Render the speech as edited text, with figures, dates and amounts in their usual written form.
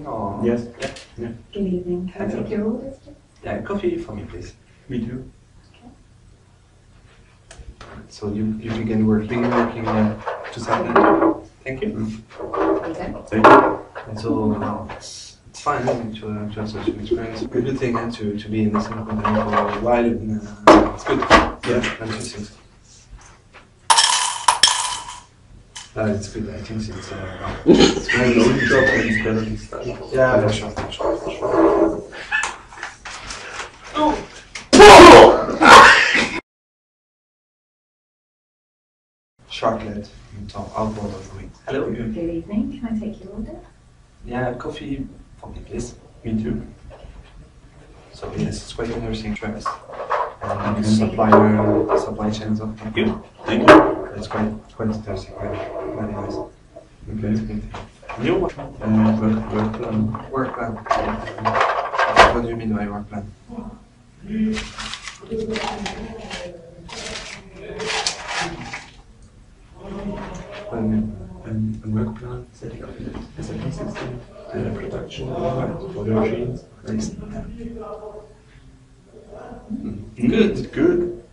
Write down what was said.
something or? Yes. Yeah. Yeah. Good evening. Can I take your orders, please? Yeah, coffee for me, please. Me too. So you begin working to Saturday. Thank you. Okay. Thank you. And so it's fine to have such an experience. A good thing to be in the same company for a while. And, it's good. Yeah, I'm just think so. It's good. I think it's very No, good. it's job and it's better this time. Yeah, sure. Chocolate on top, outboard of the wing. Hello. Good evening. Can I take your order? Yeah, coffee for me, please. Me too. So yes, it's quite interesting choice. And Okay. supply chains of thank you. Thank you. It's quite interesting. Very nice. Okay. It's a good thing. New one. Work plan. Work plan. What do you mean by work plan? What do you mean? And work plan, setting up the SAP system, the production for the machines. Good. Good.